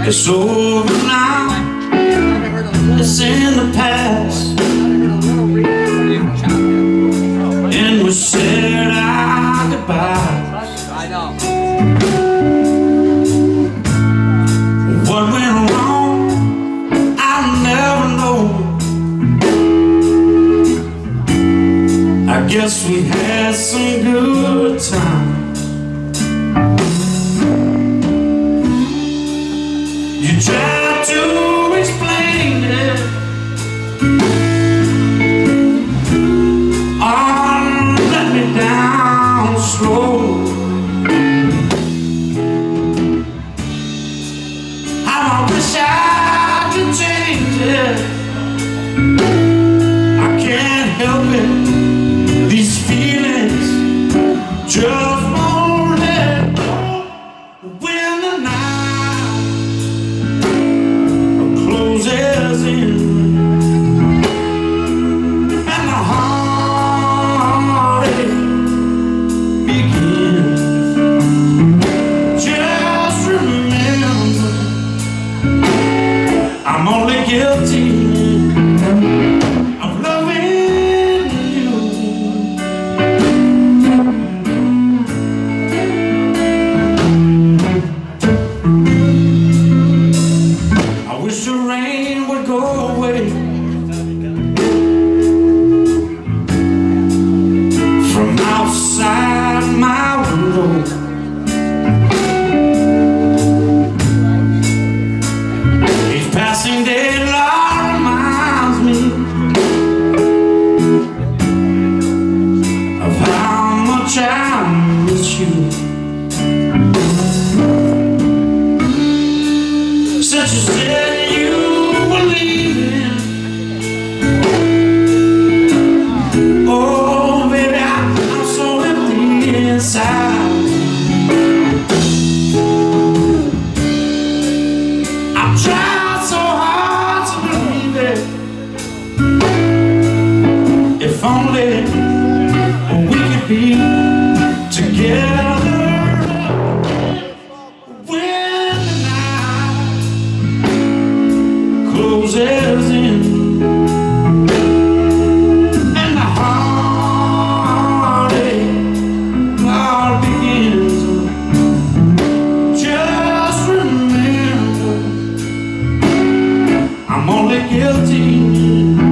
It's over now, it's in the past, and we said our goodbyes. What went wrong, I'll never know. I guess we had some good times. You tried to explain it, oh, let me down slow. How I wish I could change it. I can't help it, these feelings just won't let go. When the night closes in and the heartache begins, just remember I'm only guilty of loving you. I wish the rain would go away from outside my window. Each passing daylight reminds me of how much I miss you. Since you said you were leaving, oh baby, I'm so empty inside. I've tried so hard to believe it. If only we could be together. When the night closes in and the heartache all begins, just remember I'm only guilty